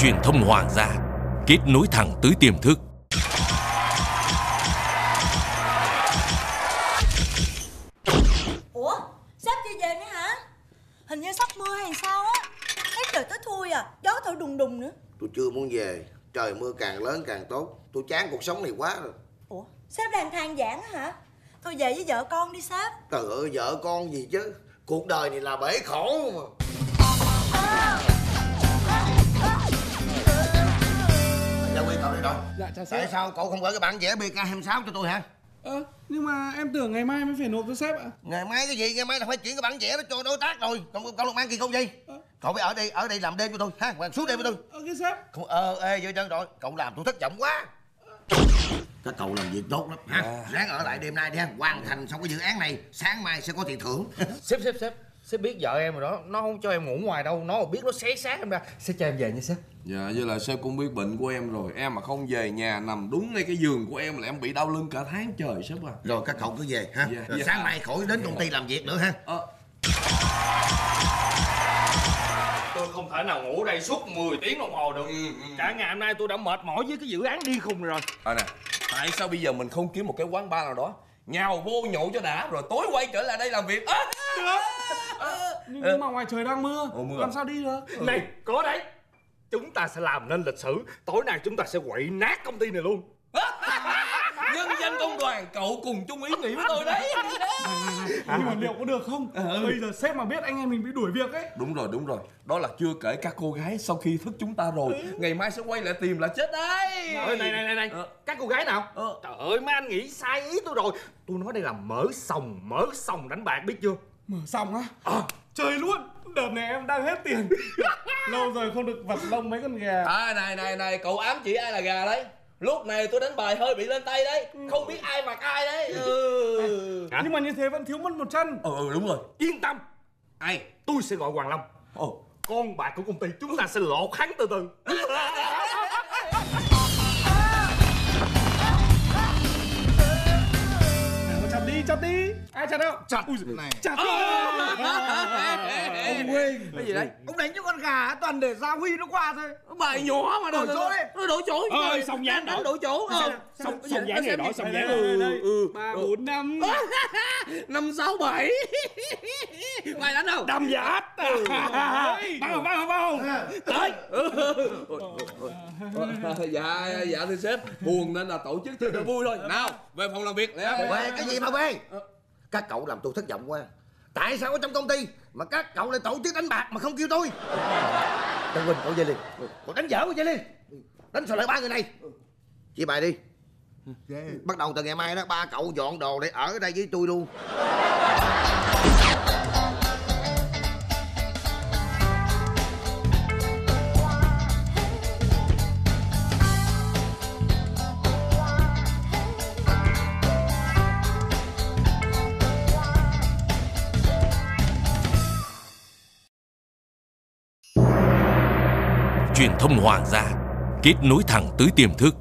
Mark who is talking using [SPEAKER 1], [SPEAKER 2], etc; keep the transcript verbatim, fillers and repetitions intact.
[SPEAKER 1] Truyền thông Hoàng gia, kết nối thẳng tới tiềm thức.
[SPEAKER 2] Ủa, sếp chưa về nữa hả? Hình như sắp mưa hay sao á. Thấy trời tới thui à, gió thổi đùng đùng nữa.
[SPEAKER 3] Tôi chưa muốn về. Trời mưa càng lớn càng tốt. Tôi chán cuộc sống này quá rồi.
[SPEAKER 2] Ủa, sếp đang than vãn hả? Thôi về với vợ con đi sếp.
[SPEAKER 3] Trời ơi, vợ con gì chứ. Cuộc đời này là bể khổ mà. Dạ Quyên, cậu đi đâu?
[SPEAKER 4] Dạ chào sếp.
[SPEAKER 3] Tại sao cậu không gửi cái bản vẽ bê ca hai mươi sáu cho tôi hả?
[SPEAKER 4] Ờ, nhưng mà em tưởng ngày mai mới phải nộp cho sếp ạ.
[SPEAKER 3] Ngày mai cái gì? Ngày mai là phải chuyển cái bản vẽ đó cho đối tác rồi. Cậu, cậu được mang kỳ công gì? Ờ. Cậu phải ở đây ở đây làm đêm cho tôi ha, hoặc suốt đêm với tôi.
[SPEAKER 4] Ờ, cái sếp.
[SPEAKER 3] Không, ờ, ê, vô chân rồi. Cậu làm tôi thất vọng quá. Các cậu làm việc tốt lắm ha. À. Ráng ở lại đêm nay đi ha. Hoàn thành xong cái dự án này, sáng mai sẽ có tiền thưởng.
[SPEAKER 5] Sếp sếp sếp sếp biết vợ em rồi đó, nó không cho em ngủ ngoài đâu, nó biết nó xé xác em ra. Sếp cho em về nha sếp.
[SPEAKER 6] Dạ, với lại sếp cũng biết bệnh của em rồi. Em mà không về nhà nằm đúng ngay cái giường của em là em bị đau lưng cả tháng trời sếp à.
[SPEAKER 3] Rồi các cậu cứ về ha.
[SPEAKER 6] Dạ,
[SPEAKER 3] rồi
[SPEAKER 6] dạ.
[SPEAKER 3] Sáng mai khỏi đến công ty làm việc nữa ha.
[SPEAKER 6] Ờ.
[SPEAKER 5] Tôi không thể nào ngủ đây suốt mười tiếng đồng hồ được. Ừ, ừ. Cả ngày hôm nay tôi đã mệt mỏi với cái dự án đi khùng rồi.
[SPEAKER 6] À nè, tại sao bây giờ mình không kiếm một cái quán bar nào đó nhào vô nhậu cho đã rồi tối quay trở lại đây làm việc? À,
[SPEAKER 4] được. À, nhưng ừ. mà ngoài trời đang mưa, Ồ, mưa làm à? Sao đi được?
[SPEAKER 5] Ừ. Này, có đấy. Chúng ta sẽ làm nên lịch sử. Tối nay chúng ta sẽ quậy nát công ty này luôn.
[SPEAKER 6] Nhân danh công đoàn, cậu cùng chung ý nghĩ với tôi đấy.
[SPEAKER 4] À, nhưng mà liệu có được không? À, ừ. Bây giờ sếp mà biết anh em mình bị đuổi việc ấy.
[SPEAKER 6] Đúng rồi, đúng rồi. Đó là chưa kể các cô gái sau khi thức chúng ta rồi, ừ. ngày mai sẽ quay lại tìm là chết đấy.
[SPEAKER 5] Ơi, này này này này, ờ. các cô gái nào? Ờ. Trời ơi, mấy anh nghĩ sai ý tôi rồi. Tôi nói đây là mở sòng, mở sòng đánh bạc biết chưa?
[SPEAKER 4] Mở sòng á? À, chơi luôn. Đợt này em đang hết tiền. Lâu rồi không được vật lông mấy con gà.
[SPEAKER 6] À, này này này, cậu ám chỉ ai là gà đấy? Lúc này tôi đánh bài hơi bị lên tay đấy. Không biết ai mặc ai đấy. Ừ.
[SPEAKER 4] À, nhưng mà như thế vẫn thiếu mất một chân.
[SPEAKER 6] Ừ, ừ đúng rồi.
[SPEAKER 5] Yên tâm. Ai? Tôi sẽ gọi Hoàng Long. Ồ. Con bạc của công ty chúng ta sẽ lột hắn từ từ.
[SPEAKER 4] Chặt đi, chặt đi. Ai chặt đâu?
[SPEAKER 3] Chặt này.
[SPEAKER 4] Chặt đi.
[SPEAKER 3] Ông Huynh.
[SPEAKER 6] Cái gì đấy?
[SPEAKER 3] Ông đánh cho con gà toàn để Gia Huy nó qua thôi.
[SPEAKER 6] Bài nhỏ mà
[SPEAKER 3] đổi chỗ đi.
[SPEAKER 6] Nó đổi chỗ.
[SPEAKER 5] Ơi, xong dáng
[SPEAKER 6] đánh đổi chỗ.
[SPEAKER 5] Xong xong dáng này đổi xong dáng.
[SPEAKER 4] Ừ. ba bốn năm.
[SPEAKER 6] năm sáu bảy. Mày đánh đâu?
[SPEAKER 5] Đâm giáp. Bắn không, bắn không, bắn không. Tới.
[SPEAKER 6] Dạ, dạ thưa sếp. Buồn nên là tổ chức cho nó vui thôi. Nào, về phòng làm việc.
[SPEAKER 3] Về cái gì mà về? Các cậu làm tôi thất vọng quá. Tại sao ở trong công ty mà các cậu lại tổ chức đánh bạc mà không kêu tôi? Trần Quỳnh, cậu về liền. Cậu đánh dở về liền. Đánh sao lại ba người này? Chia bài đi. Bắt đầu từ ngày mai đó, ba cậu dọn đồ để ở đây với tôi luôn.
[SPEAKER 1] Truyền thông Hoàng gia, kết nối thẳng tới tiềm thức.